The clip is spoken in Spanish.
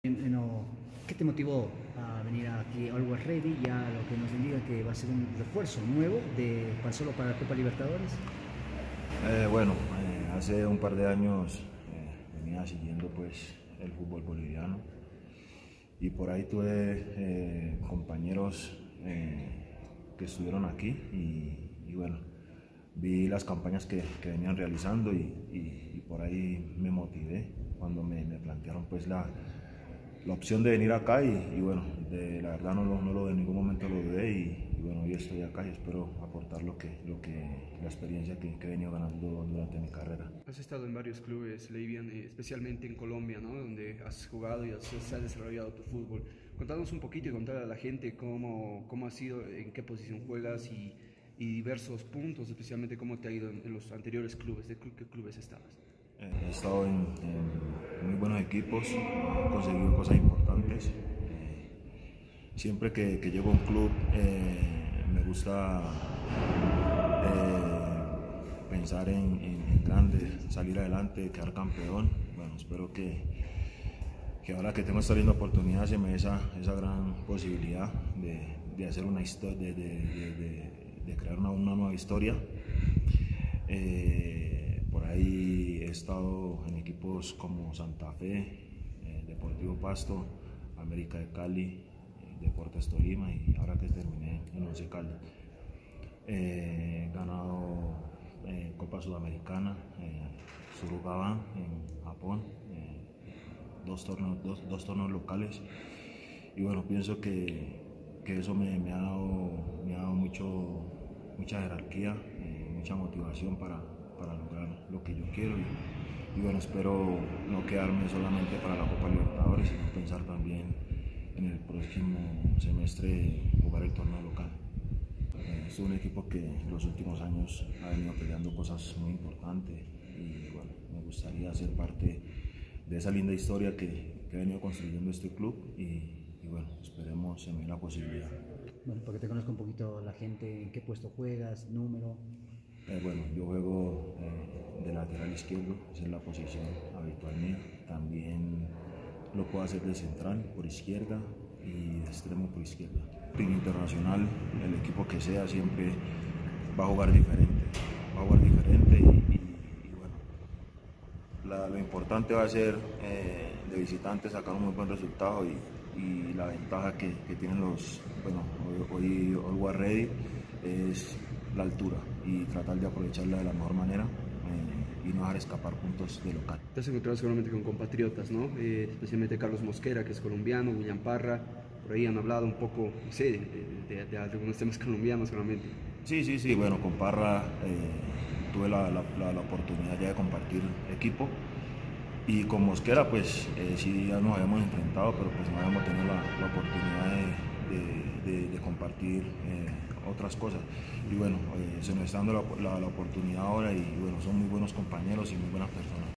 Bueno, ¿qué te motivó a venir aquí a Always Ready? Ya lo que nos indica que va a ser un refuerzo nuevo para solo para la Copa Libertadores. Hace un par de años venía siguiendo pues el fútbol boliviano y por ahí tuve compañeros que estuvieron aquí y bueno, vi las campañas que venían realizando y por ahí me motivé cuando me plantearon pues la opción de venir acá y bueno, la verdad no en ningún momento lo dudé y bueno, hoy estoy acá y espero aportar la experiencia que he venido ganando durante mi carrera. Has estado en varios clubes, Leivian, especialmente en Colombia, ¿no? Donde has jugado y has desarrollado tu fútbol. Contanos un poquito y contar a la gente cómo ha sido, en qué posición juegas y diversos puntos, especialmente cómo te ha ido en los anteriores clubes, ¿de qué clubes estabas? He estado en muy buenos equipos, he conseguido cosas importantes. Siempre que llego a un club me gusta pensar en grande, salir adelante, quedar campeón. Bueno, espero que ahora que tengo esta linda oportunidad se me dé esa gran posibilidad de hacer una historia, de crear una nueva historia. Por ahí he estado en equipos como Santa Fe, Deportivo Pasto, América de Cali, Deportes Tolima y ahora que terminé en Once Caldas. He ganado Copa Sudamericana, Surugaban en Japón, dos torneos locales y bueno, pienso que eso me ha dado mucha jerarquía, mucha motivación para lograr lo que yo quiero y bueno, espero no quedarme solamente para la Copa Libertadores, sino pensar también en el próximo semestre jugar el torneo local. Es un equipo que en los últimos años ha venido peleando cosas muy importantes y bueno, me gustaría ser parte de esa linda historia que ha venido construyendo este club y bueno, esperemos se me dé la posibilidad. Bueno, para que te conozca un poquito la gente, en qué puesto juegas, número. Yo juego de lateral izquierdo, esa es la posición habitual mía. También lo puedo hacer de central por izquierda y de extremo por izquierda. En internacional, el equipo que sea siempre va a jugar diferente, y bueno, lo importante va a ser de visitante sacar un muy buen resultado y la ventaja que tienen hoy Always Ready es la altura y tratar de aprovecharla de la mejor manera y no dejar escapar puntos de local. Te has encontrado seguramente con compatriotas, ¿no? Especialmente Carlos Mosquera, que es colombiano, William Parra, por ahí han hablado un poco, no sé, de algunos temas colombianos solamente. Sí, bueno, con Parra tuve la oportunidad ya de compartir equipo y con Mosquera pues sí ya nos habíamos enfrentado, pero pues no habíamos tenido la oportunidad de compartir otras cosas y bueno, se nos está dando la oportunidad ahora y bueno, son muy buenos compañeros y muy buenas personas.